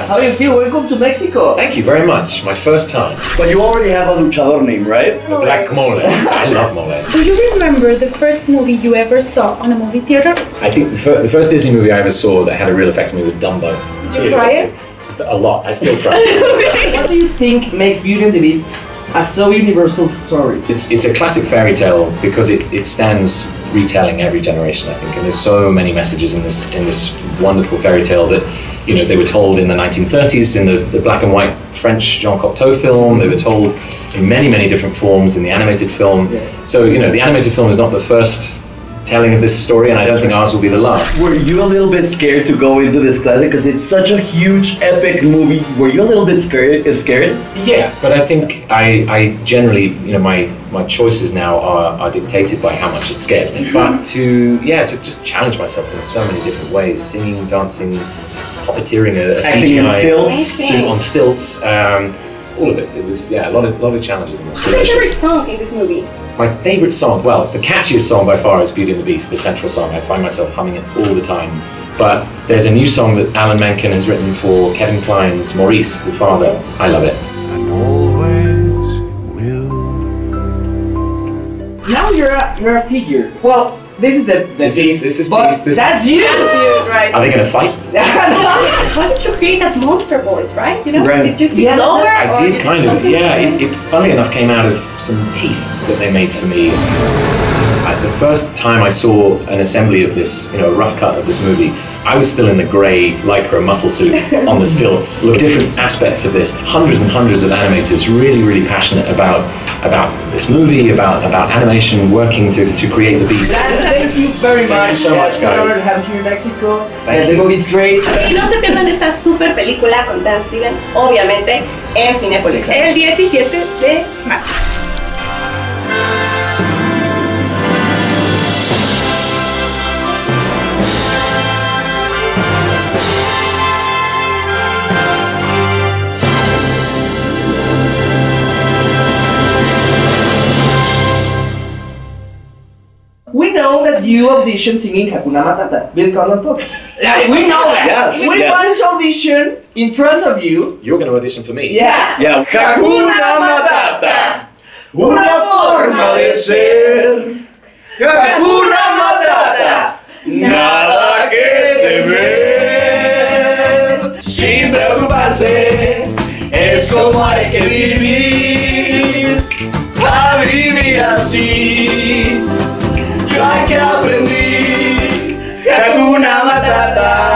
how do you feel? Welcome to Mexico. Thank you very much. My first time. But you already have a luchador name, right? Black Mole. I love Mole. Do you remember the first movie you ever saw on a movie theater? I think the first Disney movie I ever saw that had a real effect on me was Dumbo. Did you cry it? A lot. I still cry. What do you think makes Beauty and the Beast a so universal story? It's a classic fairy tale because it stands retelling every generation, I think, and there's so many messages in this wonderful fairy tale that, you know, they were told in the 1930s in the black and white French Jean Cocteau film. They were told in many different forms in the animated film. Yeah. So, you know, the animated film is not the first telling of this story, and I don't think ours will be the last. Were you a little bit scared to go into this classic because it's such a huge, epic movie? Were you a little bit scared? Yeah, but I think I generally, you know, my choices now are dictated by how much it scares me. But to just challenge myself in so many different ways, singing, dancing, puppeteering, a Acting in CGI stilts. suit on stilts, all of it. It was a lot of challenges in this. What's your favorite song in this movie? My favourite song, well, the catchiest song by far is Beauty and the Beast, the central song. I find myself humming it all the time. But there's a new song that Alan Menken has written for Kevin Kline's Maurice, the father. I love it. And always will. Now you're a figure. Well, this is the This Beast. is but Beast. This that's is, you. That's you, right? Are they going to fight? Why did you create that monster voice, right? You know, Right. it just be Yeah, lower. I or did kind of, something yeah. like It funnily enough came out of some teeth that they made for me. The first time I saw an assembly of this, you know, a rough cut of this movie, I was still in the grey Lycra muscle suit on the stilts. Look, different aspects of this. Hundreds and hundreds of animators really passionate about this movie, about animation, working to create the Beast. Thank you very much. Thank you so much, It's an honor guys. to have you here in Mexico. Thank The you. movie is great. Y no se pierdan esta super película con Dan Stevens, obviamente, en Cinépolis. El 17 de marzo. We know that you auditioned singing Hakuna Matata. Bill Condon told us. Yeah, we know that. Yes, We yes. want to audition in front of you. You're going to audition for me? Yeah. Yeah. Hakuna Matata, una forma de ser. Hakuna Matata, nada que temer. Sin preocuparse, es como hay que vivir. A vivir así, yo hay que aprender. Hakuna Matata.